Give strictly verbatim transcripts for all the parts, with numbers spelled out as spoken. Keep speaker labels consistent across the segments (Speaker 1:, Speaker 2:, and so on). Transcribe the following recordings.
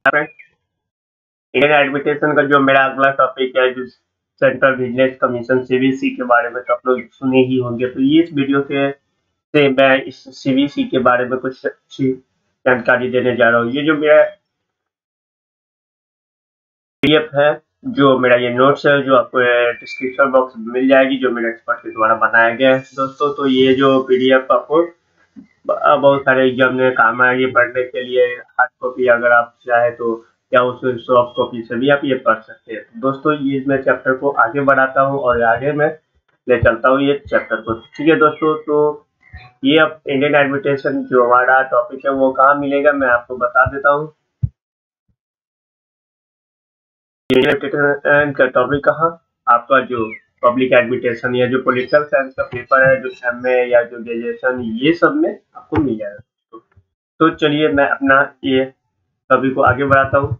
Speaker 1: Indian एडमिटेशन का जो मेरा अगला टॉपिक है, जो सेंट्रल विजिलेंस कमीशन सीवीसी के बारे में तो आप लोग सुने ही होंगे। तो ये इस वीडियो के से मैं इस सीवीसी के बारे में कुछ अच्छी जानकारी देने जा रहा हूँ। ये जो मेरा पीडीएफ है, जो मेरा ये नोट्स है, जो आपको डिस्क्रिप्शन बॉक्स में मिल जाएगी, जो मेरे एक्सपर्ट के द्वारा बनाया गया है दोस्तों। तो ये जो पीडीएफ आपको बहुत सारे एग्जाम में काम आएगी पढ़ने के लिए। हार्ड कॉपी अगर आप चाहे तो या उस सॉफ्ट कॉपी से भी आप ये पढ़ सकते हैं। दोस्तों ये मैं चैप्टर को आगे बढ़ाता हूँ और आगे मैं ले चलता हूँ ये चैप्टर को। ठीक है दोस्तों, तो ये अब इंडियन एडमिटेशन जो हमारा टॉपिक है वो कहाँ मिलेगा मैं आपको बता देता हूँ। का टॉपिक कहाँ, आपका जो पब्लिक एडमिटेशन या जो पॉलिटिकल साइंस का पेपर है, जो एमए या जो ग्रेजुएशन, ये सब में आपको मिल जाएगा। तो चलिए मैं अपना ये टॉपिक को आगे बढ़ाता हूँ।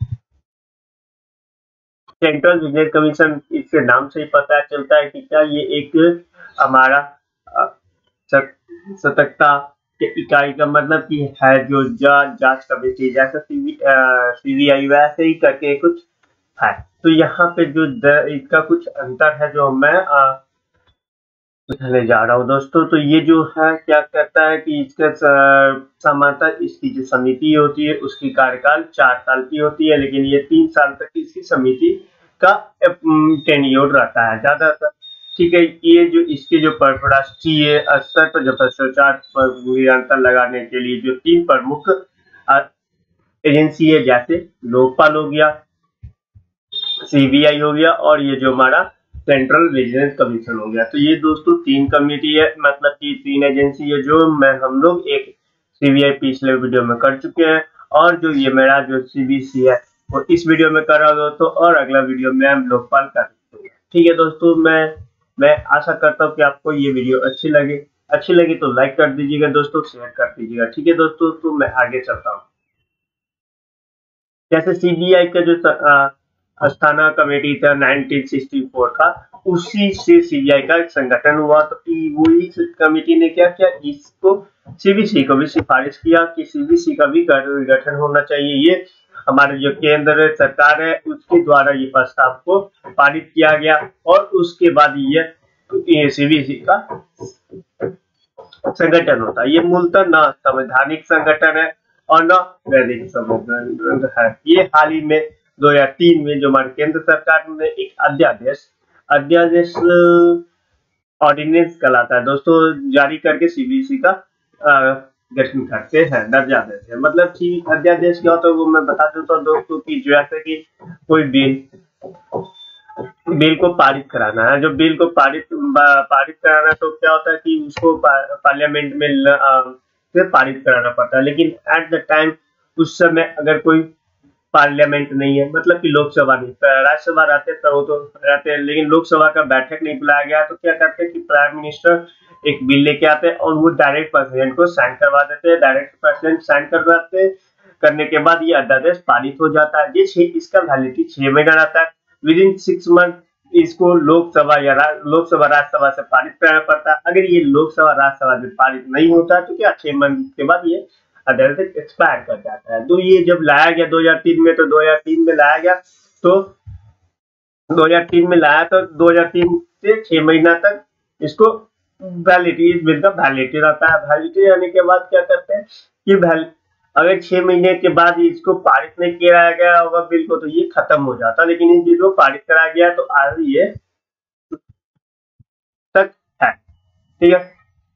Speaker 1: सेंट्रल विजिलेंस कमीशन, इसके नाम से ही पता चलता है कि क्या ये एक हमारा सतर्कता के इकाई का मतलब की है, जो जांच कमेटी जैसा सीबीआई वैसे ही करके कुछ है। तो यहाँ पे जो इसका कुछ अंतर है जो मैं ले जा रहा हूँ दोस्तों। तो ये जो है क्या कहता है कि इसका समांतर इसकी जो समिति होती है उसकी कार्यकाल चार साल की होती है, लेकिन ये तीन साल तक इसकी समिति का टेन्योर रहता है ज्यादातर। ठीक है, ये जो इसके जो राष्ट्रीय स्तर पर जो भ्रष्टाचार पर नियंत्रण लगाने के लिए जो तीन प्रमुख एजेंसी है, जैसे लोकपाल हो गया, सीबीआई हो गया और ये जो हमारा सेंट्रल विजिलेंस कमीशन हो गया। तो ये दोस्तों तीन कमेटी है, मतलब कि तीन एजेंसी है, जो मैं हम लोग एक सीबीआई पिछले वीडियो में कर चुके हैं और जो ये मेरा जो सीबीसी है वो इस वीडियो में कर रहा हूँ दोस्तों, और अगला वीडियो में हम लोकपाल कर सकते हैं। ठीक है दोस्तों, मैं मैं आशा करता हूँ कि आपको ये वीडियो अच्छी लगे अच्छी लगी तो लाइक कर दीजिएगा दोस्तों, शेयर कर दीजिएगा। ठीक है दोस्तों, तो मैं आगे चलता हूँ। जैसे सीबीआई का जो अस्थाना कमेटी था नाइनटीन सिक्सटी फोर का, उसी से सीबीआई का संगठन हुआ। तो वही कमेटी ने क्या किया, इसको सीबीसी को भी सिफारिश किया कि सीबीसी का भी गठन होना चाहिए। ये हमारे जो केंद्र सरकार है उसके द्वारा ये प्रस्ताव को पारित किया गया और उसके बाद ये, ये सीबीसी का संगठन होता है। ये मूलतः न संवैधानिक संगठन है और न वैधिक संगठन है। ये हाल ही में दो हज़ार तीन में जो हमारे केंद्र सरकार ने एक अध्यादेश अध्यादेश ऑर्डिनेंस कहलाता है दोस्तों, जारी करके सीबीसी का गठन करते हैं, दर्जा देते हैं। मतलब कि अध्यादेश क्या होता है वो मैं बता देता हूँ दोस्तों की जैसे कि कोई बिल बिल को पारित कराना है, जो बिल को पारित पारित कराना, तो क्या होता है कि उसको पार्लियामेंट में पारित कराना पड़ता है। लेकिन एट द टाइम उस समय अगर कोई पार्लियामेंट नहीं है, मतलब कि लोकसभा नहीं, राज्यसभा रहते तो वो तो रहते हैं, लेकिन लोकसभा का बैठक नहीं बुलाया गया, तो क्या करते हैं कि प्राइम मिनिस्टर एक बिल लेके आते हैं और वो डायरेक्ट प्रेसिडेंट को साइन करवा देते हैं। डायरेक्ट प्रेसिडेंट साइन करवाते करने के बाद ये अध्यादेश पारित हो जाता है। ये इसका वैलिडिटी छह महीना रहता है। विद इन सिक्स मंथ इसको लोकसभा या लोकसभा राज्यसभा से पारित कराना पड़ता है। अगर ये लोकसभा राज्यसभा से पारित नहीं होता है तो क्या छह मंथ के बाद ये अध्यादेश एक्सपायर कर जाता है। तो ये जब लाया गया दो हज़ार तीन में, तो दो हज़ार तीन में लाया गया तो दो हज़ार तीन में लाया तो दो हज़ार तीन से छह महीना तक इसको वैलिडिटी, इस बिल का वैलिडिटी रहता है। वैलिडिटी रहने के बाद क्या करते हैं कि अगर छह महीने के बाद इसको पारित नहीं किया गया होगा बिल को, तो ये खत्म हो जाता है। लेकिन इस बिल को पारित कराया गया तो आज ये तक है। ठीक है,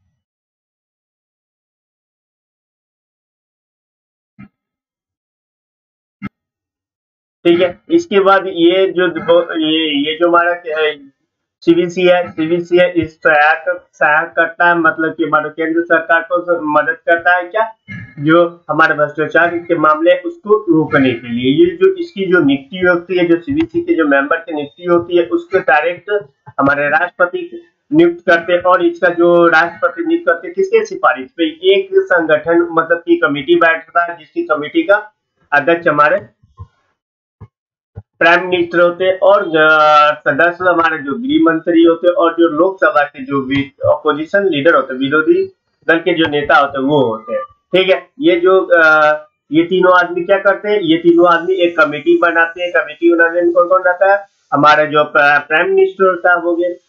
Speaker 1: ठीक है। इसके बाद ये जो ये ये जो हमारा सीबीसी है सीबीसी है इस सहायक सहायक करता है, मतलब कि हमारे केंद्र सरकार को मदद करता है क्या, जो हमारे भ्रष्टाचार के मामले उसको रोकने के लिए। ये जो इसकी जो नियुक्ति होती है, जो सीबीसी के जो मेंबर की नियुक्ति होती है, उसके डायरेक्ट हमारे राष्ट्रपति नियुक्त करते हैं। और इसका जो राष्ट्रपति नियुक्त करते हैं किसके सिफारिश पे, एक संगठन मतलब की कमेटी बैठता है, जिसकी कमेटी का अध्यक्ष हमारे प्राइम मिनिस्टर होते हैं और सदस्य हमारे जो गृह मंत्री होते हैं और जो लोकसभा के जो अपोजिशन लीडर होते हैं, विरोधी दल के जो नेता होते हैं वो होते हैं। ठीक है, ये जो आ, ये तीनों आदमी क्या करते हैं, ये तीनों आदमी एक कमेटी बनाते हैं। कमेटी बनाने में कौन कौन रहता है, हमारा जो प्राइम मिनिस्टर होता है हो गए,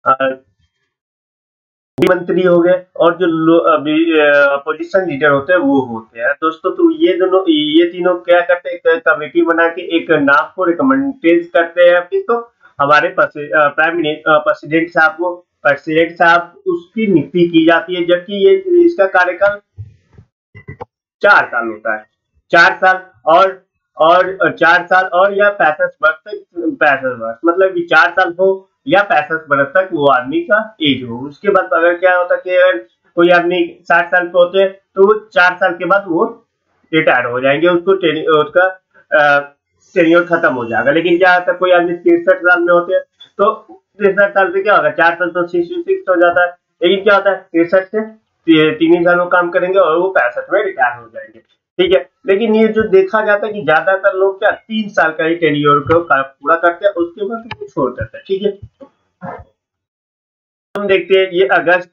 Speaker 1: मंत्री हो गए, और जो अपोजिशन लीडर होते हैं वो होते हैं दोस्तों। तो ये दोनों ये तीनों क्या करते हैं, कमेटी बना के एक नाम को रिकमेंडेड करते हैं किसको, हमारे प्राइम प्रेसिडेंट साहब को। प्रेसिडेंट साहब उसकी नियुक्ति की जाती है, जबकि ये इसका कार्यकाल चार साल होता है, चार साल और और चार साल और या पैंसठ वर्ष तक, पैंसठ वर्ष मतलब कि चार साल हो या पैंसठ वर्ष तक वो आदमी का एज हो। उसके बाद अगर क्या होता है कि अगर कोई आदमी साठ साल के होते हैं तो वो चार साल के बाद वो रिटायर हो जाएंगे, उसको उसका टेन्योर खत्म हो जाएगा। लेकिन क्या होता है, कोई आदमी तिरसठ साल में होते हैं तो तिरसठ साल से क्या होगा, चार साल तो सिक्स हो जाता है। लेकिन क्या होता है, तिरसठ से तीन ही सालों काम करेंगे और वो पैंसठ में रिटायर हो जाएंगे, ठीक है। लेकिन ये जो देखा जाता है कि ज्यादातर लोग क्या तीन साल का ही टेन्योर को पूरा करते हैं, उसके बाद तो छोड़ देते हैं, ठीक है। हम देखते हैं ये अगस्त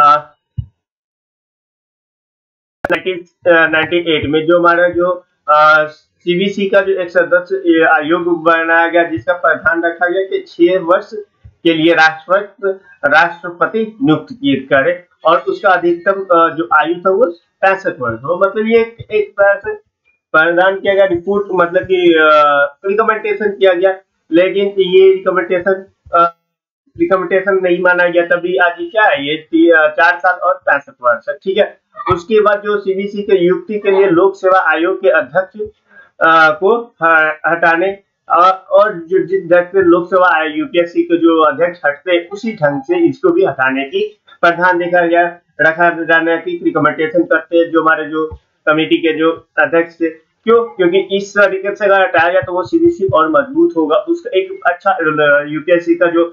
Speaker 1: नाइनटीन नाइंटी एट में जो हमारा जो सीबीसी का जो एक सदस्य आयोग बनाया गया, जिसका प्रावधान रखा गया कि छह वर्ष के लिए राष्ट्रपति राष्ट्रपति नियुक्त करे और उसका अधिकतम जो आयु था वो पैंसठ वर्ष हो। मतलब ये एक, एक तरह से प्रावधान किया गया, रिपोर्ट मतलब कि रिकमेंडेशन किया गया, लेकिन ये रिकमेंडेशन रिकमेंडेशन नहीं माना गया। तभी आज क्या है, ये चार साल और पैंसठ वर्ष है, ठीक है। उसके बाद जो सीबीसी के नियुक्ति के लिए लोक सेवा आयोग के अध्यक्ष को हटाने और जो जिस ढंग से लोक सेवा आयोग यूपीएससी के जो अध्यक्ष हटते उसी ढंग से इसको भी हटाने की प्रावधान देखा गया, रखा जाने की रिकमेंडेशन करते हैं जो हमारे जो कमेटी के जो अध्यक्ष थे। क्यों? क्योंकि इस तरीके से अगर हटाया जाए तो वो सीबीसी और मजबूत होगा। उसका एक अच्छा यूपीएससी का जो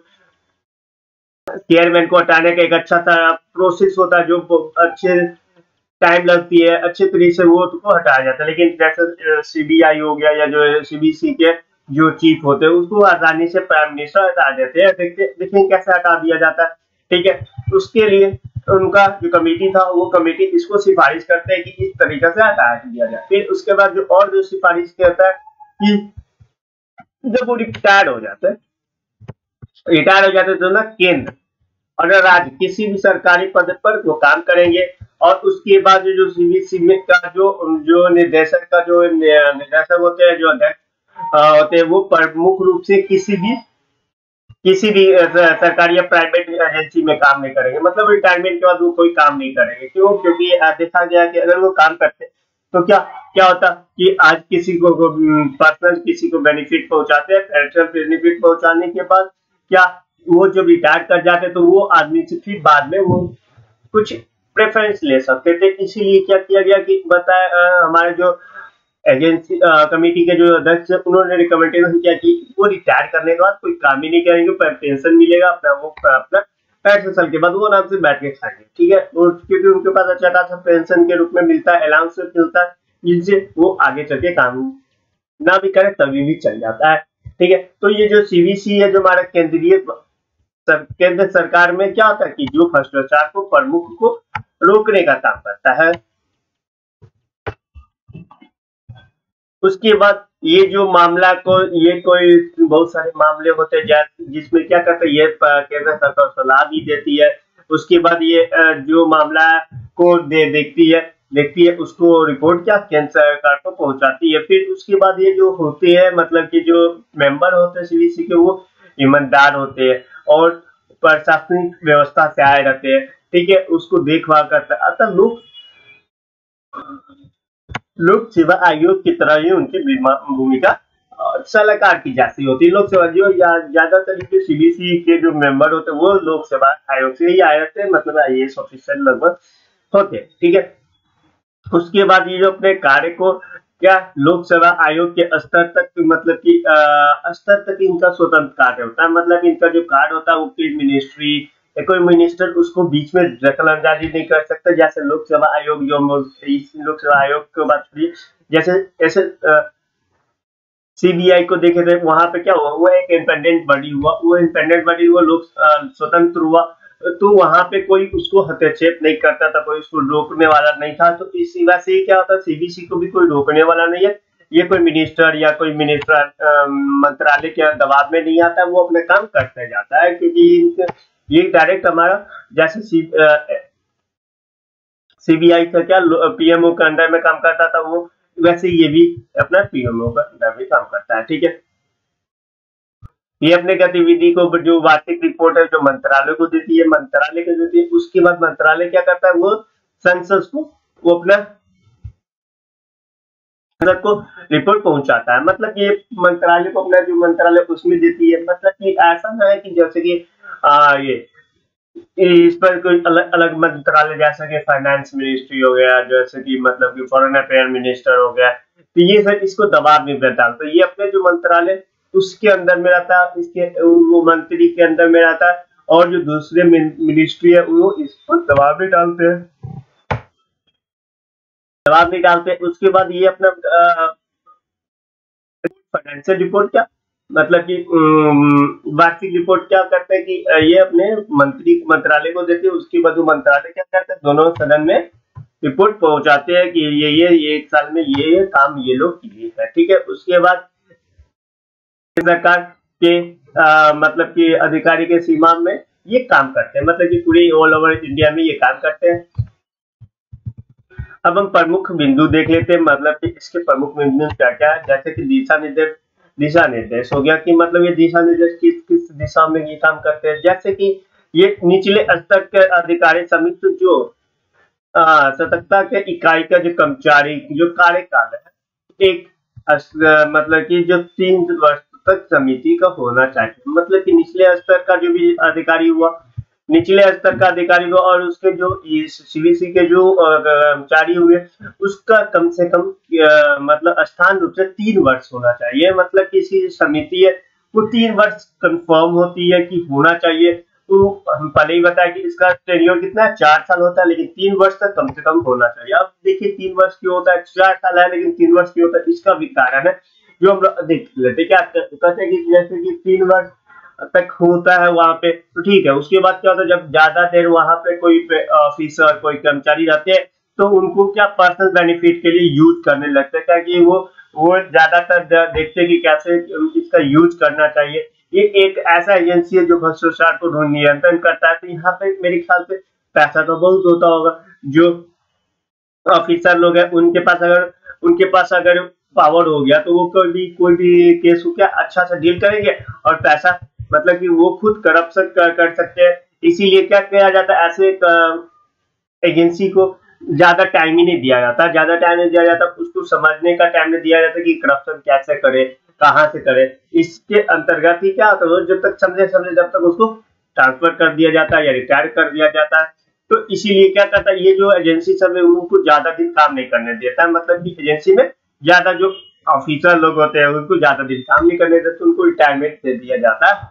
Speaker 1: चेयरमैन को हटाने का एक अच्छा सा प्रोसेस होता है, जो अच्छे टाइम लगती है, अच्छे तरीके से वो को हटाया जाता है। लेकिन जैसे सीबीआई हो गया या जो सीबीसी के जो चीफ होते हैं उसको आसानी से प्राइम मिनिस्टर हटा देते हैं। देखते देखें कैसे हटा दिया जाता है, ठीक है। उसके लिए उनका जो कमेटी था वो कमेटी इसको सिफारिश करते हैं कि इस तरीके से हटा दिया जाए। फिर उसके बाद जो और जो सिफारिश करता है कि जब वो रिटायर हो जाता है रिटायर हो जाते तो ना केंद्र और राज्य किसी भी सरकारी पद पर वो काम करेंगे। और उसके बाद जो सीबीसी में का जो जो निर्देशक का जो निर्देशक होते हैं, जो अध्यक्ष होते हैं, वो प्रमुख रूप से किसी भी किसी भी सरकारी या प्राइवेट एजेंसी में काम नहीं करेंगे। मतलब रिटायरमेंट के बाद वो कोई काम नहीं करेंगे। क्यों? क्योंकि देखा गया कि अगर वो काम करते तो क्या क्या होता कि आज किसी को पर्सनल किसी को बेनिफिट पहुंचाते हैं, पेंशन बेनिफिट पहुंचाने के बाद क्या वो जब रिटायर कर जाते तो वो आदमी से फिर बाद में वो कुछ प्रेफरेंस ले सकते थे। इसीलिए क्या किया गया कि बताया हमारे जो एजेंसी कमेटी के जो अध्यक्ष है उन्होंने रिकमेंडेशन किया कि वो रिटायर करने के बाद कोई काम ही नहीं करेंगे, पर पेंशन मिलेगा अपना, वो अपना पैंसठ साल के बाद वो आराम से बैठ के खाएंगे, ठीक है। क्योंकि उनके पास अच्छा खासा पेंशन के रूप में मिलता है, अलाउंस मिलता है, जिससे वो आगे चल के काम ना भी करे तभी भी चल जाता है, ठीक है। तो ये जो सीबीसी है जो हमारा केंद्रीय सर, केंद्र सरकार में क्या होता है कि जो भ्रष्टाचार को प्रमुख को रोकने का काम करता है। उसके बाद ये जो मामला को ये कोई बहुत सारे मामले होते हैं जिसमें क्या करते हैं, ये केंद्र सरकार सलाह भी देती है। उसके बाद ये जो मामला को दे देखती है देखती है उसको रिपोर्ट क्या केंद्र सरकार को पहुंचाती है। फिर उसके बाद ये जो होते हैं मतलब कि जो मेंबर होते हैं सीबीसी के वो ईमानदार होते हैं और प्रशासनिक व्यवस्था से आए रहते हैं, ठीक है। उसको देखभाल करता है। अतः लोग लोक सेवा आयोग की तरह ही उनकी भूमिका सलाहकार की जैसी होती है। लोक सेवा जो ज्यादातर सीबीसी के जो मेंबर होते हैं वो लोक सेवा आयोग से ही आए रहते हैं, मतलब आई ए एस ऑफिसर लगभग होते हैं, ठीक है। उसके बाद ये जो अपने कार्य को क्या लोक सेवा आयोग के स्तर तक मतलब कि स्तर तक इनका स्वतंत्र कार्य होता है। मतलब इनका जो कार्य होता है वो कोई मिनिस्ट्री या कोई मिनिस्टर उसको बीच में दखलंदाजी नहीं कर सकता। जैसे लोक सेवा आयोग जो इस लोक सेवा आयोग की बात करिए, जैसे ऐसे सीबीआई को देखे थे वहां पे क्या हुआ, वो एक इंडिपेंडेंट बॉडी हुआ, वो इंडिपेंडेंट बॉडी वो लोग स्वतंत्र हुआ। तो वहां पे कोई उसको हस्तक्षेप नहीं करता था, कोई उसको रोकने वाला नहीं था। तो इसी वजह से क्या होता है, सीबीसी को भी कोई रोकने वाला नहीं है, ये कोई मिनिस्टर या कोई मिनिस्टर मंत्रालय के दबाव में नहीं आता, वो अपने काम करते जाता है, क्योंकि ये डायरेक्ट हमारा जैसे सी, सीबीआई का क्या पीएमओ के अंडर में काम करता था वो, वैसे ये भी अपना पीएमओ का अंडर में काम करता है। ठीक है, ये अपने गतिविधि को जो वार्षिक रिपोर्ट है जो मंत्रालय को देती है, मंत्रालय को देती है, उसके बाद मंत्रालय क्या करता है, वो संसद को वो अपना संसद को रिपोर्ट पहुंचाता है। मतलब ये मंत्रालय को अपना जो मंत्रालय उसमें देती है। मतलब कि ऐसा ना है कि जैसे कि आ, ये इस पर कोई अलग अलग मंत्रालय जैसा कि फाइनेंस मिनिस्ट्री हो गया, जैसे कि मतलब कि फॉरेन अफेयर मिनिस्टर हो गया, तो ये सब इसको दबाव नहीं रहता। तो ये अपने जो मंत्रालय उसके अंदर में रहता है, इसके वो मंत्री के अंदर में रहता है, और जो दूसरे मिनिस्ट्री है वो इसको दबाव नहीं डालते हैं, दबाव नहीं डालते। उसके बाद ये अपना फाइनेंशियल रिपोर्ट क्या मतलब कि वार्षिक रिपोर्ट क्या करते हैं कि ये अपने मंत्री मंत्रालय को देते हैं, उसके बाद मंत्रालय क्या करते हैं, दोनों सदन में रिपोर्ट पहुंचाते हैं कि ये ये ये एक साल में ये ये काम ये लोग किए हैं। ठीक है, उसके बाद सरकार के आ, मतलब कि अधिकारी के सीमा में ये काम करते हैं, मतलब कि पूरे ऑल ओवर इंडिया में ये काम करते हैं। अब हम प्रमुख बिंदु देख लेते हैं, मतलब कि इसके प्रमुख बिंदु क्या क्या है। जैसे कि दिशा निर्देश दिशा निर्देश हो गया कि मतलब ये दिशा निर्देश किस किस दिशा में ये काम करते हैं। जैसे कि ये निचले स्तर के अधिकारी समिति जो सतर्कता के इकाई का जो कर्मचारी जो कार्यकाल है एक अस, मतलब कि जो तीन वर्ष तक समिति का होना चाहिए। मतलब कि निचले स्तर का जो भी अधिकारी हुआ, निचले स्तर का अधिकारी हुआ, और उसके जो सीबीसी के जो कर्मचारी हुए उसका कम से कम मतलब स्थान रूप से तीन वर्ष होना चाहिए। मतलब किसी समिति है वो तीन वर्ष कंफर्म होती है कि होना चाहिए। तो हम पहले ही बताया कि इसका टेन्योर कितना है, चार साल होता है, लेकिन तीन वर्ष तक कम से कम होना चाहिए। अब देखिए तीन वर्ष क्यों होता है, चार साल है लेकिन तीन वर्ष क्यों होता है, इसका भी कारण है जो हम लोग देख लेते। क्या कहते हैं कि जैसे कि तीन वर्ष तक होता है वहां पे, तो ठीक है। उसके बाद क्या होता है, जब ज्यादा देर वहां पे कोई ऑफिसर कोई कर्मचारी रहते हैं तो उनको क्या पर्सनल बेनिफिट के लिए यूज करने लगते हैं, ताकि वो वो ज्यादातर देखते हैं कि कैसे इसका यूज करना चाहिए। ये एक ऐसा एजेंसी है जो भ्रष्टाचार को नियंत्रण करता है। तो यहाँ पे मेरे ख्याल से पैसा तो बहुत होता होगा, जो ऑफिसर लोग हैं उनके पास अगर उनके पास अगर पावर हो गया तो वो कोई भी कोई भी केस को क्या अच्छा से डील करेंगे, और पैसा मतलब कि वो खुद करप्शन कर, कर सकते हैं। इसीलिए क्या किया जाता है, ऐसे एजेंसी को ज्यादा टाइम ही नहीं दिया जाता, ज्यादा टाइम नहीं दिया जाता, उसको समझने का टाइम नहीं दिया जाता कि करप्शन कैसे करे, कहाँ से करे। इसके अंतर्गत ही क्या होता है, जब तक समझे समझे जब तक उसको ट्रांसफर कर दिया जाता है या रिटायर कर दिया जाता है। तो इसीलिए क्या करता है, ये जो एजेंसी सब है उनको ज्यादा दिन काम नहीं करने देता है। मतलब कि एजेंसी में ज्यादा जो ऑफिसर लोग होते हैं उनको ज्यादा दिन काम नहीं करने देते, उनको रिटायरमेंट दे दिया जाता है।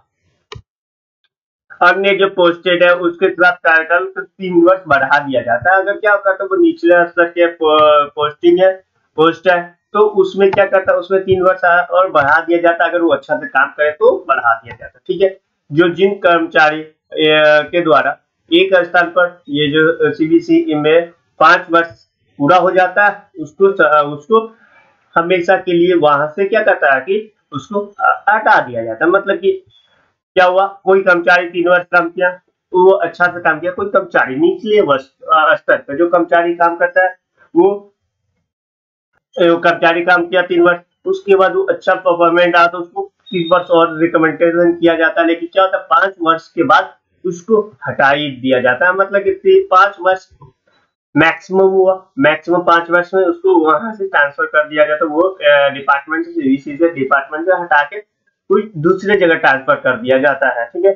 Speaker 1: अन्य जो पोस्टेड है उसके साथ कार्यकाल को तीन वर्ष बढ़ा दिया जाता है। अगर क्या करता है वो निचले स्तर के पोस्टिंग है पोस्ट है तो उसमें क्या करता है, उसमें तीन वर्ष और बढ़ा दिया जाता है। अगर वो अच्छा से काम करे तो बढ़ा दिया जाता है। ठीक है, जो जिन कर्मचारी के द्वारा एक स्थान पर ये जो सीबीसी में पांच वर्ष पूरा हो जाता है उसको उसको हमेशा के लिए वहां से क्या करता है कि उसको हटा दिया जाता है। मतलब कि क्या हुआ, कोई कर्मचारी तीन वर्ष काम किया तो वो अच्छा से काम किया, कोई कर्मचारी निचले स्तर पर जो कर्मचारी काम करता है वो कर्मचारी काम किया तीन वर्ष, उसके बाद वो अच्छा परफॉर्मेंस रहा तो उसको तीन वर्ष और रिकमेंडेशन किया जाता है। लेकिन क्या होता है, पांच वर्ष के बाद उसको हटा ही दिया जाता है। मतलब कि पांच वर्ष मैक्सिमम हुआ, मैक्सिमम पांच वर्ष में उसको वहां से ट्रांसफर कर दिया जाता है। वो डिपार्टमेंट से डिपार्टमेंट से हटा के कोई दूसरे जगह ट्रांसफर कर दिया जाता है। ठीक है,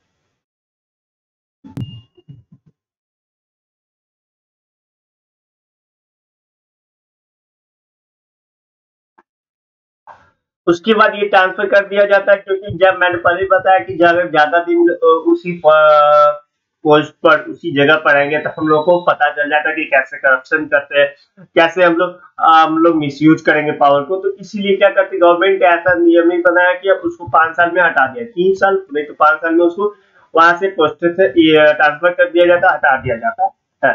Speaker 1: उसके बाद ये ट्रांसफर कर दिया जाता है, क्योंकि जब मैंने पहले बताया कि अगर ज्यादा दिन उसी पोस्ट पर उसी जगह पर रहेंगे तो हम लोग को पता चल जाता है कि कैसे करप्शन करते हैं, कैसे हम लोग हम लोग मिसयूज करेंगे पावर को। तो इसीलिए क्या करती गवर्नमेंट ऐसा नियम नहीं बनाया कि अब उसको पांच साल में हटा दिया, तीन साल नहीं तो पांच साल में उसको वहां से पोस्ट से ट्रांसफर कर दिया जाता, हटा दिया जाता है।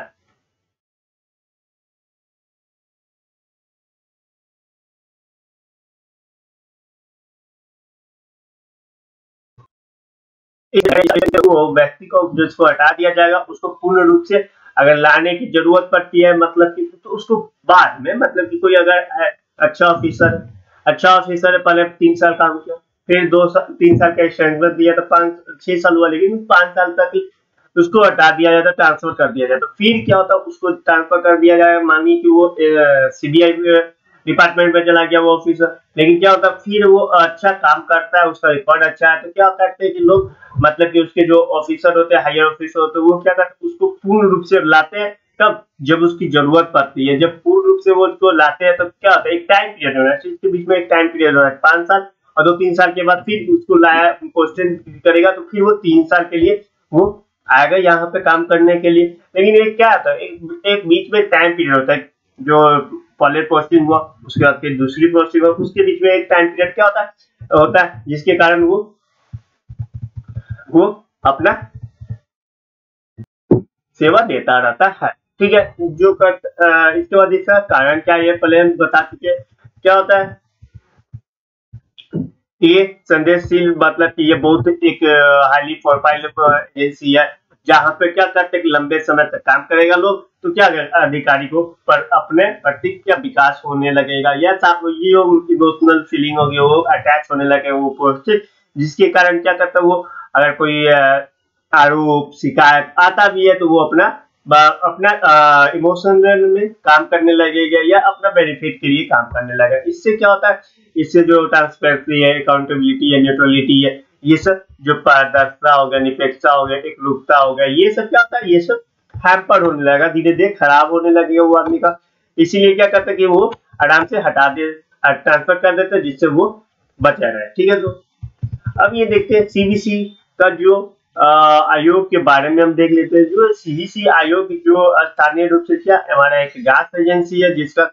Speaker 1: वो व्यक्ति को जिसको हटा दिया जाएगा उसको पूर्ण रूप से अगर लाने की जरूरत पड़ती है, मतलब कि तो उसको बाद में, मतलब कि कोई अगर अच्छा ऑफिसर अच्छा ऑफिसर है, पहले तीन साल काम किया, फिर दो साल तीन साल का एक्सटेंशन दिया तो पाँच छह साल हुआ, लेकिन पाँच साल तक ही उसको हटा दिया जाता, ट्रांसफर कर दिया जाता। फिर क्या होता, उसको ट्रांसफर कर दिया जाएगा, मानिए कि वो सीबीआई डिपार्टमेंट में चला गया वो ऑफिसर, लेकिन क्या होता फिर वो अच्छा काम करता है, उसका रिकॉर्ड अच्छा है, तो क्या करते हैं कि लोग, मतलब कि उसके जो ऑफिसर होते हैं, हायर ऑफिसर होते हैं, वो क्या करते हैं उसको पूर्ण रूप से लाते हैं। तब जब उसकी जरूरत पड़ती है, जब पूर्ण रूप से वो उसको लाते हैं, तब क्या होता है एक टाइम पीरियड होना है, इसके बीच में एक टाइम पीरियड होना है पांच साल, और दो तीन साल के बाद फिर उसको लाया क्वेश्चन करेगा, तो फिर वो तीन साल के लिए वो आएगा यहाँ पे काम करने के लिए। लेकिन एक क्या होता है, एक, एक बीच में टाइम पीरियड होता है, जो पहले पोस्टिंग हुआ उसके बाद फिर दूसरी पोस्टिंग हुआ, उसके बीच में एक टाइम पीरियड क्या होता है होता है जिसके कारण वो वो अपना सेवा देता रहता है। ठीक है, जो कर अ, इसके बाद इसका कारण क्या है ये पहले हम बता चुके। क्या होता है ये संदेशशील, मतलब कि ये बहुत एक हाईली प्रोफाइल एजेंसी है, जहां पे क्या करते हैं लंबे समय तक काम करेगा लोग, तो क्या अधिकारी को पर अपने प्रति क्या विकास होने लगेगा, या साथ ये इमोशनल फीलिंग होगी, वो अटैच होने लगे वो पोस्ट से, जिसके कारण क्या करता है वो, अगर कोई आरोप शिकायत आता भी है तो वो अपना अपना इमोशनल में काम करने लगेगा, या अपना बेनिफिट के लिए काम करने लगेगा। इससे क्या होता है, इससे जो ट्रांसपेरेंसी है, अकाउंटेबिलिटी है, न्यूट्रलिटी है, ये सब जो पारदर्शिता हो गया, निष्पक्षता हो गया, एकरूपता हो गया, ये सब क्या होता है, ये सब हैम्पर होने लगेगा, धीरे धीरे खराब होने लगेगा वो आदमी का। इसीलिए क्या करता है कि वो आराम से हटा दे, ट्रांसफर कर देते हैं, जिससे वो बचा रहे। ठीक है, तो अब ये देखते हैं सीबीसी का जो आयोग के बारे में हम देख लेते हैं। जो सीबीसी आयोग जो स्थानीय रूप से क्या हमारा एक जांच एजेंसी है, जिसका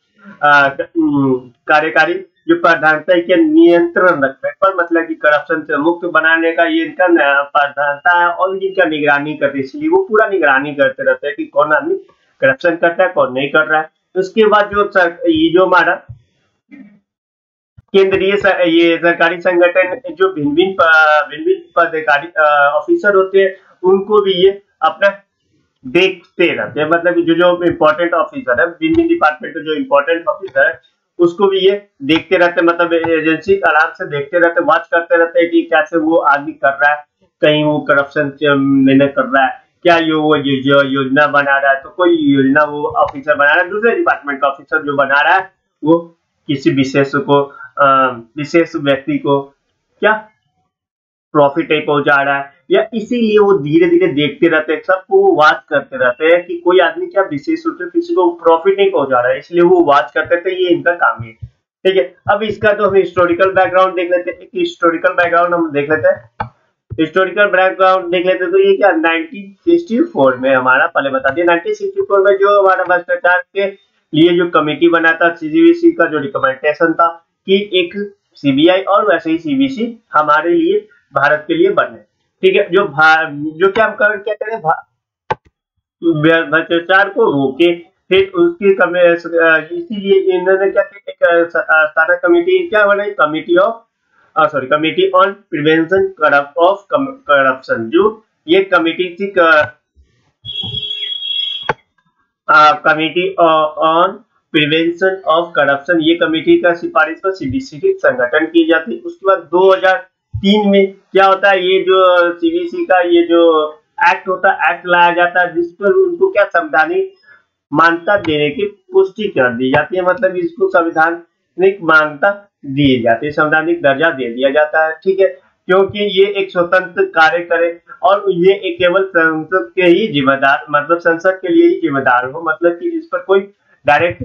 Speaker 1: कार्यकारी जो प्रधानता के नियंत्रण रखने पर, मतलब कि करप्शन से मुक्त बनाने का ये इनका प्रधानता है, और इनका निगरानी करते हैं, इसलिए वो पूरा निगरानी करते रहते हैं कि कौन आदमी करप्शन करता है, कौन नहीं कर रहा है। उसके बाद जो सर, ये जो हमारा केंद्रीय सर, ये सरकारी संगठन जो भिन्न भिन्न भिन्न भिन्न पदाधिकारी ऑफिसर होते हैं, उनको भी ये अपना देखते रहते हैं, मतलब जो जो इम्पोर्टेंट ऑफिसर है, भिन्न भिन्न डिपार्टमेंट के जो इम्पोर्टेंट ऑफिसर है उसको भी ये देखते रहते हैं, मतलब एजेंसी आराम से देखते रहते हैं, वॉच करते रहते हैं कि कैसे वो आदमी कर रहा है, कहीं वो करप्शन नहीं कर रहा है, क्या यो वो जो योजना बना रहा है, तो कोई योजना वो ऑफिसर बना रहा है, दूसरे डिपार्टमेंट का ऑफिसर जो बना रहा है वो किसी विशेष को विशेष व्यक्ति को क्या प्रॉफिट नहीं पहुंचा रहा है, या इसीलिए वो धीरे धीरे देखते रहते हैं, सबको वो वॉच करते रहते हैं कि कोई आदमी क्या विशेष रूप से किसी को प्रॉफिट नहीं पहुंचा रहा है, इसलिए वो वॉच करते थे, ये इनका काम है। ठीक है, अब इसका तो हम हिस्टोरिकल बैकग्राउंड देख लेते हैं, हिस्टोरिकल बैकग्राउंड हम देख लेते हैं हिस्टोरिकल बैकग्राउंड देख लेते हैं तो ये क्या नाइनटीन सिक्सटी फोर में हमारा, पहले बता दिया, नाइनटीन सिक्सटी फोर में जो हमारा भ्रष्टाचार के लिए जो कमेटी बना था, सीबीसी का जो रिकमेंडेशन था कि एक सीबीआई और वैसे ही सीबीसी हमारे लिए, भारत के लिए बने। ठीक है, जो जो क्या हम कर क्या करें, भ्रष्टाचार को रोके, फिर उसकी इसीलिए इन्होंने क्या किया, एक सारा कमेटी क्या बनाई, committee of sorry committee on prevention of corruption, जो ये कमेटी थी, committee on prevention of corruption, ये कमेटी का सिफारिश पर सीबीसी की संगठन की जाती है। उसके बाद दो हज़ार तीन में क्या होता है, ये जो सीबीसी का ये जो एक्ट होता है, एक्ट लाया जाता है, जिस पर उनको क्या संवैधानिक मान्यता देने की पुष्टि कर दी जाती है, मतलब इसको संवैधानिक मान्यता दी जाती है, संवैधानिक दर्जा दे दिया जाता है। ठीक है, क्योंकि ये एक स्वतंत्र कार्य करे, और ये एक केवल संसद के ही जिम्मेदार, मतलब संसद के लिए ही जिम्मेदार हो, मतलब कि इस पर कोई डायरेक्ट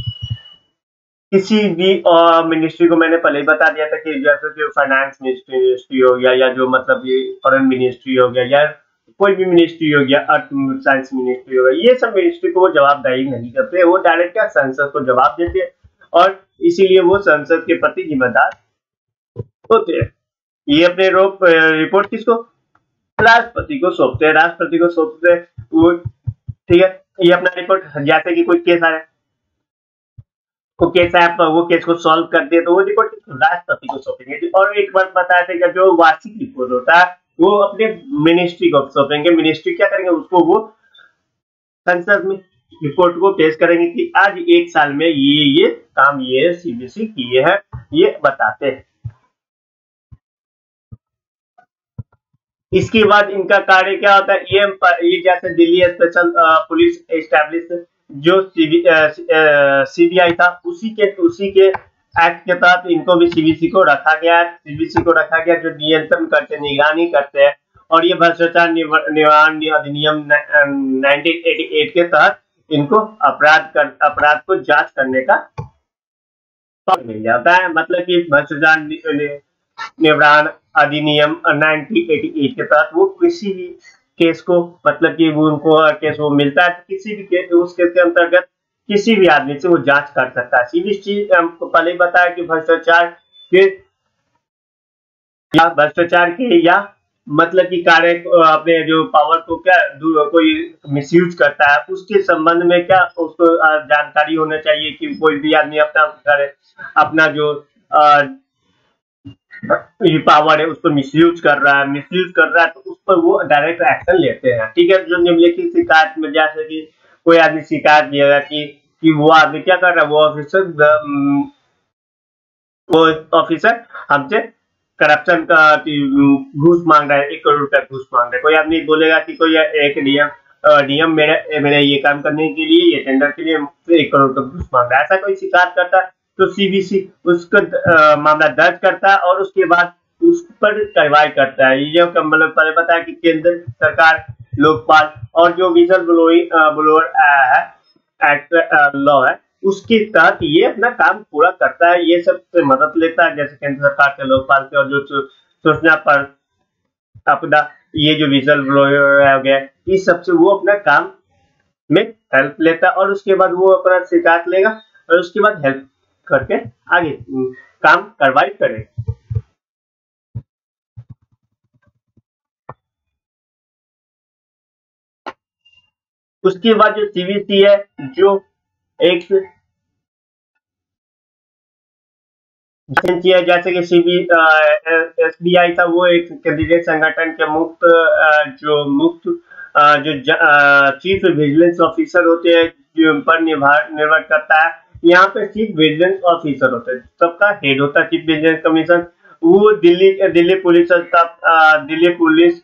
Speaker 1: किसी भी मिनिस्ट्री को, मैंने पहले ही बता दिया था कि जैसे कि फाइनेंस मिनिस्ट्री हो गया, या जो मतलब ये फॉरेन मिनिस्ट्री हो गया, या कोई भी मिनिस्ट्री हो गया, अर्थ साइंस मिनिस्ट्री हो गया, ये सब मिनिस्ट्री को वो जवाबदेही नहीं करते, वो डायरेक्ट क्या संसद को जवाब देते हैं, और इसीलिए वो संसद के प्रति जिम्मेदार होते हैं। ये अपने रिपोर्ट किसको राष्ट्रपति को सौंपते हैं, राष्ट्रपति को सौंपते हैं वो, ठीक है। ये अपना रिपोर्ट, जैसे कि कोई केस आया, को केस आया तो वो केस को सॉल्व कर दिए तो वो रिपोर्ट राष्ट्रपति को सौंपेंगे। और एक बार बताया था कि जो वार्षिक रिपोर्ट होता है वो अपने मिनिस्ट्री को सौंपेंगे। मिनिस्ट्री क्या करेंगे, उसको वो संसद में रिपोर्ट को पेश करेंगे कि आज एक साल में ये ये काम ये सीबीएसई किए हैं, ये बताते हैं। इसके बाद इनका कार्य क्या होता है, ये ये जैसे दिल्ली स्पेशल पुलिस एस्टैब्लिश जो सीबीआई था, उसी के उसी के एक्ट के तहत इनको भी सीबीसी को रखा गया है। सीबीसी को रखा गया जो नियंत्रण करते, निगरानी करते हैं। और ये भ्रष्टाचार निवारण अधिनियम नाइनटीन एटी एट के तहत इनको अपराध कर अपराध को जांच करने का मिल जाता है। मतलब कि भ्रष्टाचार निवारण अधिनियम नाइनटीन एटी एट के तहत वो किसी भी केस को, मतलब कि वो उनको केस वो मिलता है, किसी भी केस, उस केस के अंतर्गत किसी भी आदमी से वो जांच कर सकता है। सीबीसी हमको पहले ही बताया कि भ्रष्टाचार के या भ्रष्टाचार के या मतलब कि कार्य अपने जो पावर को क्या कोई मिसयूज करता है, उसके संबंध में क्या उसको जानकारी होना चाहिए कि कोई भी आदमी अपना करे, अपना जो आ, ये पावर है उसको मिसयूज कर रहा है मिसयूज कर रहा है तो उस पर वो डायरेक्ट एक्शन लेते हैं, ठीक है। जो निम्नलिखित शिकायत में जैसे कि कोई आदमी शिकायत दिएगा कि कि वो आदमी क्या कर रहा है, वो ऑफिसर वो ऑफिसर हमसे करप्शन का घूस मांग रहा है, एक करोड़ रुपया घूस मांग रहा है। कोई आदमी बोलेगा कि कोई एक नियम नियम मेरे मेरे ये काम करने के लिए, ये टेंडर के लिए एक करोड़ का घूस मांग रहा है, ऐसा कोई शिकायत करता है तो सीबीसी उसका मामला दर्ज करता है और उसके बाद उस पर कार्रवाई करता है। ये मतलब पहले बताया कि केंद्र सरकार, लोकपाल और जो विजल ब्लोअर है एक्ट लॉ है, उसके तहत ये अपना काम पूरा करता है। ये सब से मदद लेता है, जैसे केंद्र सरकार के, लोकपाल के, और जो सूचना पर आपदा, ये जो विजल ब्लोअर हो गया, इस सब से वो अपना काम में हेल्प लेता है और उसके बाद वो अपना शिकायत लेगा और उसके बाद हेल्प करके आगे काम कार्रवाई करेगा। उसके बाद जो सीबीसी है, जो एक जैसे कि सीबी एसबीआई था, वो एक केंद्रीय संगठन के मुक्त जो मुक्त जो चीफ विजिलेंस ऑफिसर होते हैं जो पर निर्भर करता है। यहाँ पे चीफ विजिलेंस ऑफिसर होते हैं, सबका हेड होता है चीफ विजिलेंस कमीशन। वो दिल्ली दिल्ली पुलिस दिल्ली पुलिस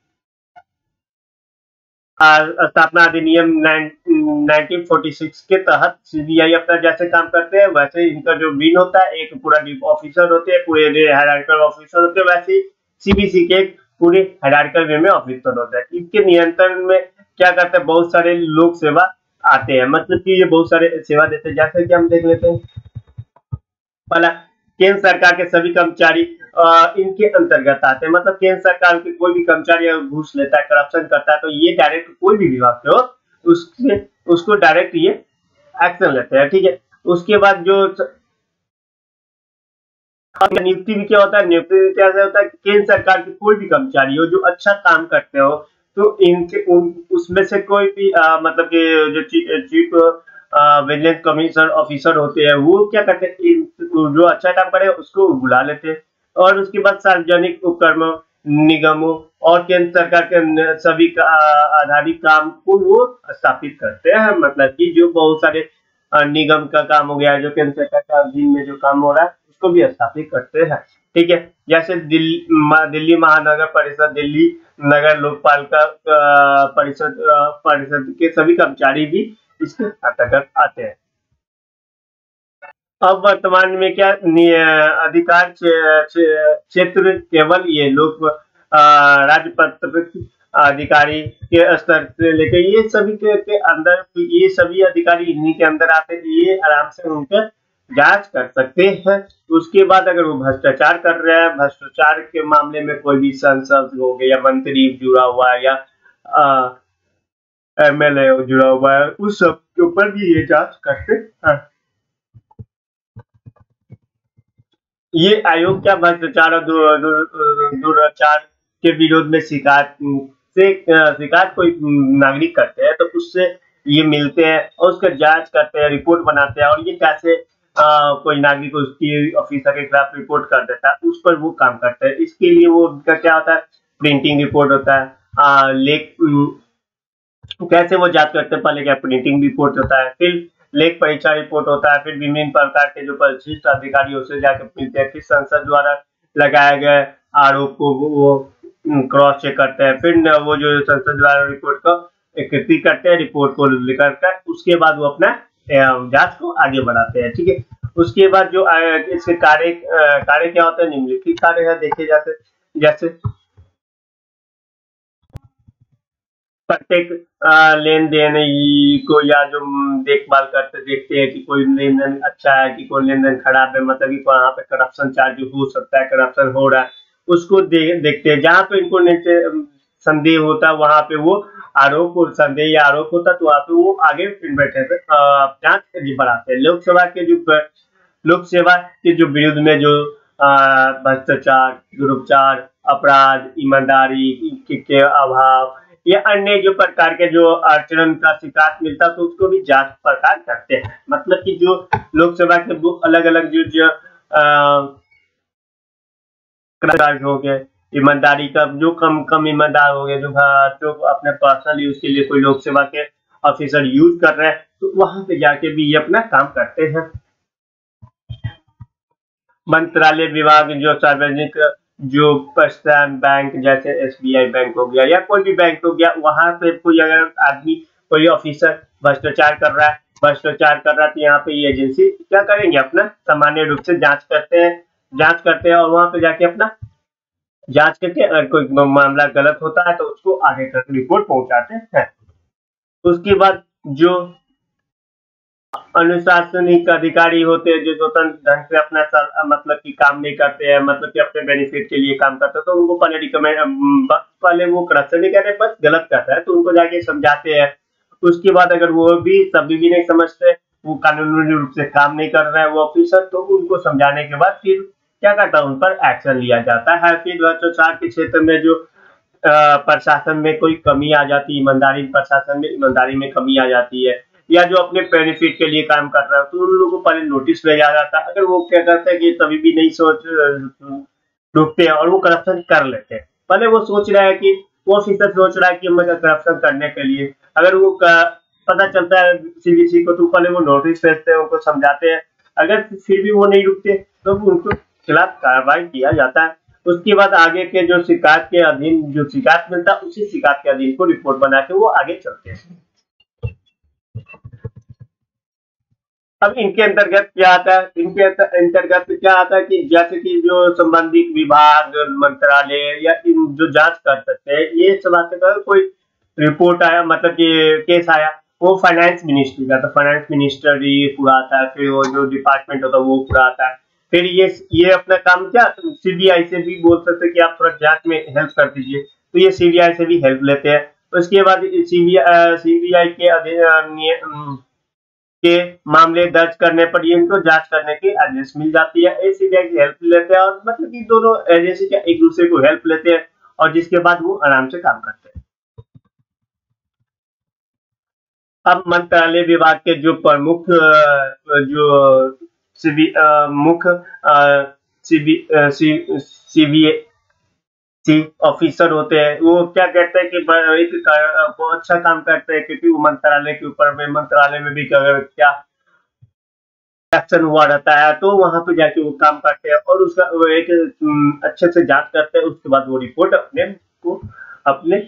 Speaker 1: स्थापना अधिनियम नाइनटीन फोर्टी सिक्स के तहत सीबीआई अपना जैसे काम करते हैं वैसे इनका जो विंग होता है, एक पूरा डीप ऑफिसर होते हैं, पूरे हायरार्किकल ऑफिसर होते हैं, वैसे सीबीसी के पूरे हायरार्किकल वे में ऑफिसर होता है। इनके नियंत्रण में क्या करते हैं, बहुत सारे लोक सेवा आते हैं, मतलब कि ये बहुत सारे सेवा देते हैं। जैसे कि हम देख लेते हैं, पहला केंद्र सरकार के सभी कर्मचारी इनके अंतर्गत आते हैं। मतलब केंद्र सरकार के कोई भी कर्मचारी अगर घूस लेता है, करप्शन करता है, तो ये डायरेक्ट कोई भी विभाग से हो उसके उसको डायरेक्ट ये एक्शन लेते हैं, ठीक है। उसके बाद जो नियुक्ति भी क्या होता है, नियुक्ति भी क्या होता है, केंद्र सरकार के कोई भी कर्मचारी हो जो अच्छा काम करते हो तो इनके उन, उसमें से कोई भी आ, मतलब कि जो चीफ विजिलेंस कमीशन ऑफिसर होते हैं वो क्या करते हैं, जो अच्छा काम करे उसको बुला लेते हैं और उसके बाद सार्वजनिक उपक्रमों, निगमों और केंद्र सरकार के सभी का आधारित काम को वो स्थापित करते हैं। मतलब कि जो बहुत सारे निगम का काम हो गया, जो केंद्र सरकार का अधीन में जो काम हो रहा है उसको भी स्थापित करते हैं, ठीक है। जैसे दिल्ली दिल्ली महानगर परिषद, दिल्ली नगर लोकपाल का परिषद परिषद के सभी कर्मचारी भी इसके अंतर्गत आते हैं। अब वर्तमान में क्या अधिकार क्षेत्र केवल ये लोक राजपत्र अधिकारी के स्तर से लेकर ये सभी के, के अंदर, ये सभी अधिकारी इन्हीं के अंदर आते हैं, ये आराम से उनका जांच कर सकते हैं। उसके बाद अगर वो भ्रष्टाचार कर रहे हैं, भ्रष्टाचार के मामले में कोई भी सांसद हो गया या मंत्री जुड़ा हुआ है या एमएलए जुड़ा हुआ है, उस सब के ऊपर भी ये जांच करते हैं। ये आयोग क्या भ्रष्टाचार और दुराचार के विरोध में शिकायत से शिकायत कोई नागरिक करते हैं तो उससे ये मिलते हैं और उसका जांच करते हैं, रिपोर्ट बनाते हैं और ये कैसे आ, कोई नागरिक उसकी ऑफिसर के खिलाफ रिपोर्ट कर देता है उस पर वो काम करते हैं। इसके लिए वो उनका क्या होता है, प्रिंटिंग रिपोर्ट होता है, आ, लेख कैसे वो जांच करते हैं, पहले क्या प्रिंटिंग रिपोर्ट होता है, फिर लेख परीक्षा रिपोर्ट होता है, फिर विभिन्न प्रकार के जो परिशिष्ट अधिकारी उससे जाकर मिलते हैं, फिर संसद द्वारा लगाए गए आरोप को वो क्रॉस चेक करते हैं, फिर वो जो संसद द्वारा रिपोर्ट को एकत्रित करते हैं, रिपोर्ट को लेकर कर उसके बाद वो अपना जांच को आगे बढ़ाते हैं। ठीक है, उसके बाद जो इसके कार्य कार्य क्या होता है, निम्नलिखित कार्य है देखे जैसे जैसे प्रत्येक लेन देन को या जो देखभाल करते देखते हैं कि कोई लेन देन अच्छा है कि कोई लेन देन खराब है, मतलब कि वहाँ पे करप्शन चार्ज हो सकता है, करप्शन हो रहा है उसको दे, देखते हैं। जहाँ पे इनको संदेह होता है वहां पे वो आरोप और संदेह या आरोप होता है तो वहाँ पे वो आगे बैठे जांच बढ़ाते हैं। लोकसभा के जो लोक सेवा के जो विरुद्ध में जो भ्रष्टाचार, दुरुपचार, अपराध, ईमानदारी के अभाव या अन्य जो प्रकार के जो आचरण का शिकायत मिलता तो उसको भी जांच पड़ताल करते हैं। मतलब कि जो लोकसभा के अलग अलग जो जो हो गए, ईमानदारी का जो कम कम ईमानदार हो गए, जो जो अपने पर्सनल यूज के लिए कोई लोक सेवा के ऑफिसर यूज कर रहे हैं तो वहां पे जाके भी ये अपना काम करते हैं। मंत्रालय विभाग जो सार्वजनिक जो प्रस्थान बैंक जैसे एस बी आई बैंक हो गया या कोई भी बैंक हो गया, वहां पे कोई अगर आदमी कोई ऑफिसर भ्रष्टाचार कर रहा है भ्रष्टाचार कर रहा है तो यहाँ पे ये एजेंसी क्या करेंगे, अपना सामान्य रूप से जांच करते हैं जांच करते हैं और वहां पे जाके अपना जांच करके अगर कोई मामला गलत होता है तो उसको आगे तक रिपोर्ट पहुंचाते हैं। उसके बाद जो अनुशासनिक अधिकारी होते हैं जो स्वतंत्र ढंग से अपना मतलब कि काम नहीं करते हैं, मतलब कि अपने बेनिफिट के लिए काम करते हैं तो उनको पहले रिकमेंड पहले वो करप्शन नहीं करते बस गलत करता है तो उनको जाके समझाते हैं। उसके बाद अगर वो भी सभी भी नहीं समझते, वो कानूनी रूप से काम नहीं कर रहा है वो ऑफिसर, तो उनको समझाने के बाद फिर क्या करता है, उन पर एक्शन लिया जाता है। फिर भ्रष्टाचार के क्षेत्र में जो प्रशासन में कोई कमी आ जाती है, ईमानदारी प्रशासन में ईमानदारी में कमी आ जाती है या जो अपने बेनिफिट के लिए काम कर रहा है तो उन लोगों को पहले नोटिस भेजा जाता है। अगर वो क्या करते हैं कि तभी भी नहीं सोच रुकते हैं और वो करप्शन कर लेते हैं, पहले वो सोच रहा है कि वो ऑफिसर सोच रहा है कि मैं करप्शन करने के लिए, अगर वो पता चलता है सीबीसी को तो पहले वो नोटिस भेजते हैं, उनको समझाते हैं, अगर फिर भी वो नहीं रुकते तो उनको खिलाफ कार्रवाई किया जाता है। उसके बाद आगे के जो शिकायत के अधीन जो शिकायत मिलता है उसी शिकायत के अधीन को रिपोर्ट बना के वो आगे चलते हैं। अब इनके अंतर्गत क्या आता है, इनके अंतर्गत क्या आता है कि जैसे कि जो संबंधित विभाग मंत्रालय या इन जो जांच कर सकते हैं ये सब आते का कोई रिपोर्ट आया, मतलब कि केस आया वो फाइनेंस मिनिस्ट्री का, तो फाइनेंस मिनिस्टर ये पूरा आता है, फिर वो जो डिपार्टमेंट होता है वो पूरा आता है। फिर ये ये अपना काम क्या सीबीआई से भी बोल सकते हैं कि आप थोड़ा जांच में हेल्प कर दीजिए, तो ये सीबीआई से भी हेल्प लेते हैं। उसके बाद सीबीआई सीबीआई के अधीन के मामले दर्ज करने पर ये इनको जांच करने की आदेश मिल जाती है। सीबीआई की हेल्प लेते हैं और मतलब कि दोनों एजेंसी का एक दूसरे को हेल्प लेते हैं और जिसके बाद वो आराम से काम करते हैं। अब मंत्रालय विभाग के जो प्रमुख जो सीबी मुख्य सीबीआई ऑफिसर होते हैं वो क्या कहते हैं कि एक वो अच्छा काम करते हैं क्योंकि वो मंत्रालय के ऊपर में मंत्रालय में भी अगर क्या एक्शन हुआ रहता है तो वहां पे जाके वो काम करते हैं और उसका वो एक अच्छे से जांच करते हैं। उसके बाद वो रिपोर्ट अपने को अपने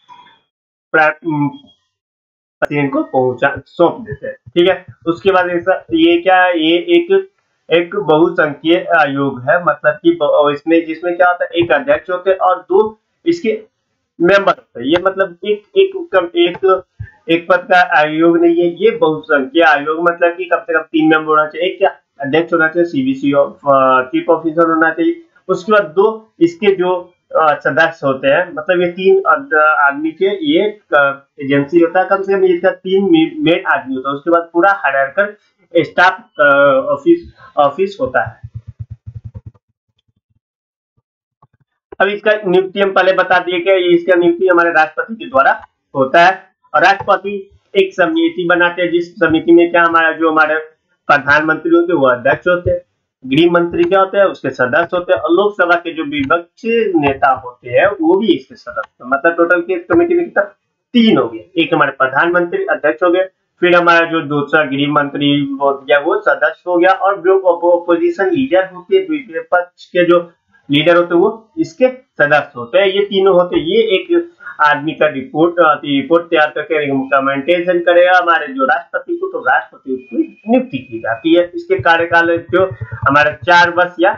Speaker 1: को पहुंचा सौंप देते हैं। ठीक है, उसके बाद ऐसा ये क्या ये एक एक बहुसंख्यीय आयोग है, मतलब कि इसमें जिसमें क्या होता है एक अध्यक्ष होते हैं और दो इसके मेंबर होते हैं। ये मतलब एक एक एक एक पद का आयोग नहीं है, ये बहुसंख्यीय आयोग, मतलब कि कम से कम तीन मेंबर होना चाहिए। एक क्या अध्यक्ष होना चाहिए, सीबीसी चीफ ऑफिसर होना चाहिए, उसके बाद दो इसके जो सदस्य होते हैं, मतलब ये तीन आदमी के ये एजेंसी होता है, कम से कम इसका तीन मेन आदमी होता है। उसके बाद पूरा हायरार्कल स्टाफ ऑफिस ऑफिस होता है। अब इसका नियुक्ति हम पहले बता दिए कि इसका नियुक्ति हमारे राष्ट्रपति के द्वारा होता है, और राष्ट्रपति एक समिति बनाते हैं, जिस समिति में क्या हमारा जो हमारे प्रधानमंत्री होते हैं वो अध्यक्ष होते हैं, गृह मंत्री क्या होते हैं उसके सदस्य होते हैं, और लोकसभा के जो विपक्ष नेता होते हैं वो भी इसके सदस्य। मतलब टोटल की कमेटी में कितना, तीन हो गए, एक हमारे प्रधानमंत्री अध्यक्ष हो गए, फिर हमारा जो दूसरा गृह मंत्री हो गया वो सदस्य हो गया, और जो अपोजिशन लीडर होते हैं, विपक्ष के जो लीडर होते हैं वो इसके सदस्य होते हैं। ये तीनों होते हैं, ये एक आदमी का रिपोर्ट रिपोर्ट तैयार करके रिकमेंडेशन करेगा हमारे जो राष्ट्रपति को, तो राष्ट्रपति उसकी नियुक्ति की जाती है। इसके कार्यकाल जो हमारा चार वर्ष या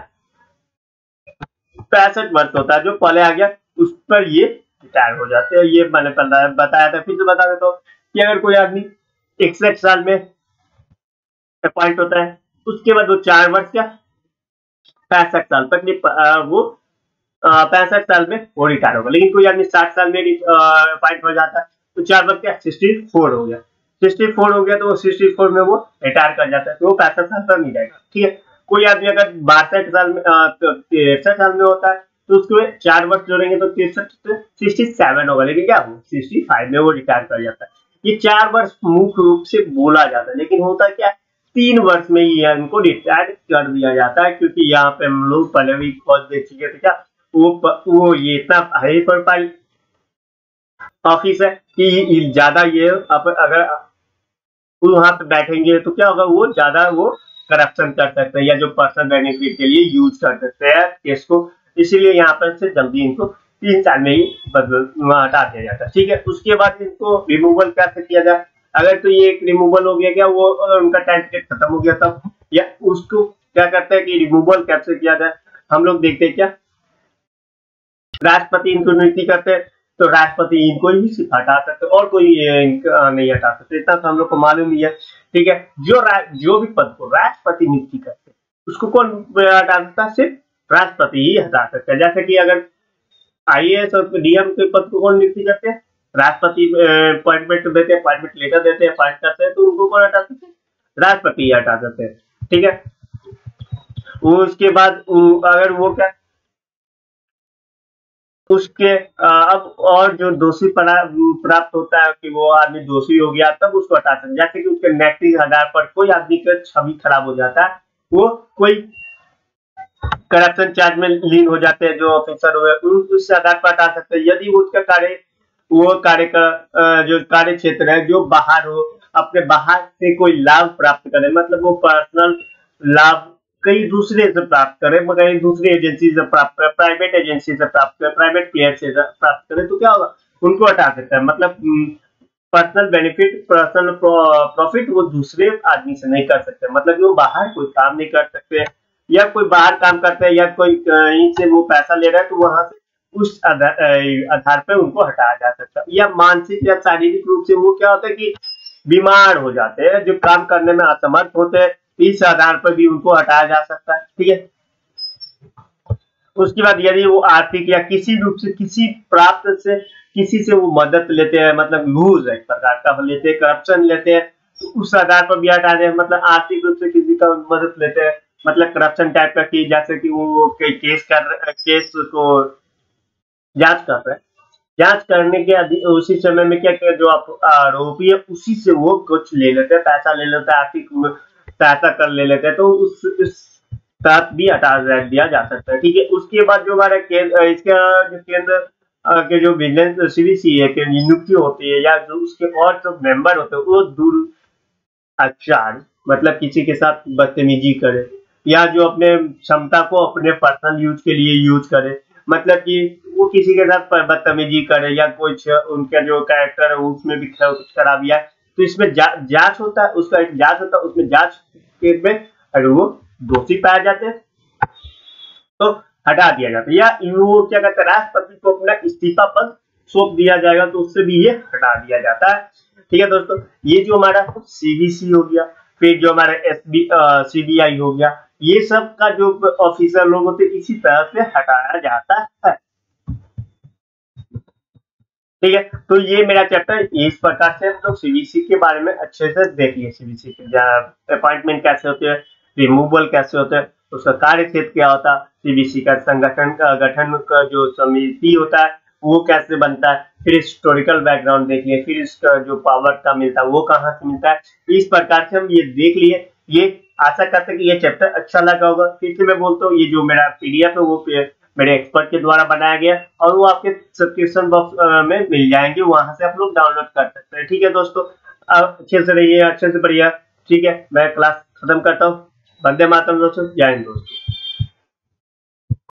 Speaker 1: पैंसठ वर्ष होता है, जो पहले आ गया उस पर ये रिटायर हो जाते हैं। ये मैंने बताया था, फिर से बता देता हूँ कि अगर कोई आदमी इकसठ साल में अपॉइंट होता है, उसके बाद वो चार वर्ष या पैंसठ साल तक वो पैंसठ साल में वो रिटायर होगा। लेकिन कोई आदमी साठ साल में अपॉइंट हो जाता है तो चार वर्ष क्या सिक्सटी फोर हो गया, सिक्सटी फोर हो गया तो वो सिक्सटी फोर में वो रिटायर कर जाता है, तो वो पैंसठ साल तक नहीं जाएगा। ठीक है, कोई आदमी अगर बासठ साल में तिरसठ साल में होता है तो उसको चार वर्ष जोड़ेंगे तो तिरसठ सिक्सटी सेवन होगा, लेकिन क्या वो सिक्सटी फाइव में वो रिटायर कर जाता है। ये चार वर्ष मुख्य रूप से बोला जाता है, लेकिन होता क्या है तीन वर्ष में ही इनको रिटायर कर दिया जाता है, क्योंकि यहाँ पे हम लोग पहले भी खोज देख चुके थे क्या वो वो ये इतना हाई प्रोफाइल ऑफिस है कि ज्यादा ये अब अगर वहां पे बैठेंगे तो क्या होगा, वो ज्यादा वो करप्शन कर सकते हैं या जो पर्सनल बेनिफिट के लिए यूज कर सकते हैं केस को, इसीलिए यहाँ पर से जल्दी इनको तीन साल में ही बदल हटा दिया जाता है। ठीक है, उसके बाद इनको रिमूवल कैसे किया जाए, अगर तो ये एक रिमूवल हो गया क्या वो उनका टाइम पीरियड खत्म हो गया तब, या उसको क्या करते हैं कि रिमूवल कैसे किया जाए, हम लोग देखते हैं क्या राष्ट्रपति इनको नियुक्ति करते हैं तो राष्ट्रपति इनको ही सिर्फ हटा सकते और कोई नहीं हटा सकते, इतना तो हम लोग को मालूम ही है। ठीक है, जो जो भी पद को राष्ट्रपति नियुक्ति करते हैं उसको कौन हटा सकता है, सिर्फ राष्ट्रपति ही हटा सकता है। जैसे कि अगर आई ए एस और डीएम के पद को कौन नियुक्ति करते हैं, राष्ट्रपति अपॉइंटमेंट देते हैं, अपॉइंटमेंट लेटर देते हैं, अपॉइंट करते हैं, तो उनको कौन हटा सकते हैं, राष्ट्रपति ही हटा सकते हैं। ठीक है, उसके बाद अगर वो क्या उसके अब और जो दोषी प्राप्त होता है कि वो आदमी दोषी हो गया तब उसको हटा सकते, जैसे कि उसके नैतिक आधार पर कोई आदमी का छवि खराब हो जाता है, वो कोई करप्शन चार्ज में लीन हो जाते हैं जो ऑफिसर हुए उस आधार पर हटा सकते हैं। यदि उसका कार्य वो कार्य का जो कार्य क्षेत्र है जो बाहर हो, अपने बाहर से कोई लाभ प्राप्त करे, मतलब वो पर्सनल लाभ कई दूसरे से प्राप्त करे, कहीं दूसरी एजेंसी से प्राप्त करे, प्राइवेट एजेंसी से प्राप्त करे, प्राइवेट प्लेयर से प्राप्त करे, तो क्या होगा उनको हटा सकता है। मतलब पर्सनल बेनिफिट पर्सनल प्रॉफिट वो दूसरे आदमी से नहीं कर सकते, मतलब वो बाहर कोई काम नहीं कर सकते या कोई बाहर काम करते हैं या कोई कहीं से वो पैसा ले रहा है तो वहां से उस आधार पर उनको हटाया जा सकता है। या मानसिक या शारीरिक रूप से वो क्या होता है कि बीमार हो जाते हैं, जो काम करने में असमर्थ होते हैं, इस आधार पर भी उनको हटाया जा सकता है। ठीक है, उसके बाद यदि वो आर्थिक या किसी रूप से किसी प्राप्त से किसी से वो मदद लेते हैं, मतलब घूस एक प्रकार का लेते हैं, करप्शन लेते हैं, तो उस आधार पर भी हटा दें। मतलब आर्थिक रूप से किसी का मदद लेते हैं, मतलब करप्शन टाइप का की, जैसे कि वो कोई केस कर केस को जांच कर रहे हैं, जांच करने के उसी समय में क्या क्या जो आप आरोपी है उसी से वो कुछ ले लेते हैं, पैसा ले लेते हैं, आर्थिक सहायता कर ले लेते हैं, तो उस इस तहत भी हटा दिया जा सकता है। ठीक है, उसके बाद जो हमारे इसका जो केंद्र के जो विजिलेंस सीबीसी है कि नियुक्ति होती है या जो उसके और जो मेंबर होते हैं वो दुराचार मतलब किसी के साथ बदतमीजी करे या जो अपने क्षमता को अपने पर्सनल यूज के लिए यूज करे, मतलब कि वो किसी के साथ बदतमीजी करे या कुछ उनका जो कैरेक्टर है उसमें भी कुछ खराबियां, तो इसमें जा, जांच होता है, उसका एक जांच होता है, उसमें जांच के में अगर वो दोषी पाए जाते हैं तो हटा दिया जाता है, या वो क्या कहते हैं राष्ट्रपति को अपना इस्तीफा पद सौंप दिया जाएगा तो उससे भी ये हटा दिया जाता है। ठीक है दोस्तों, ये जो हमारा सीबीसी हो गया, फिर जो हमारा एसबी सीबीआई हो गया, ये सब का जो ऑफिसर लोग होते इसी तरह से हटाया जाता है। ठीक है, तो ये मेरा चैप्टर इस प्रकार से हम लोग सीबीसी के बारे में अच्छे से देख लिए, सीबीसी के अपॉइंटमेंट कैसे होते हैं, रिमूवल कैसे होते हैं, उसका कार्य क्षेत्र क्या होता है, सीबीसी का संगठन का गठन का जो समिति होता है वो कैसे बनता है, फिर हिस्टोरिकल बैकग्राउंड देख लिए, फिर इसका जो पावर का मिलता है वो कहाँ से मिलता है। इस प्रकार से हम ये देख लिए। ये आशा करते हैं कि ये चैप्टर अच्छा लगा होगा। फिर से मैं बोलता हूँ, ये जो मेरा पीडीएफ है वो मेरे एक्सपर्ट के द्वारा बनाया गया और वो आपके सब्सक्रिप्शन बॉक्स में मिल जाएंगे, वहां से आप लोग डाउनलोड कर सकते हैं। ठीक है दोस्तों, अच्छे से रहिए, अच्छे से बढ़िया। ठीक है, मैं क्लास खत्म करता हूँ। वंदे मातरम दोस्तों, जय हिंद दोस्तों।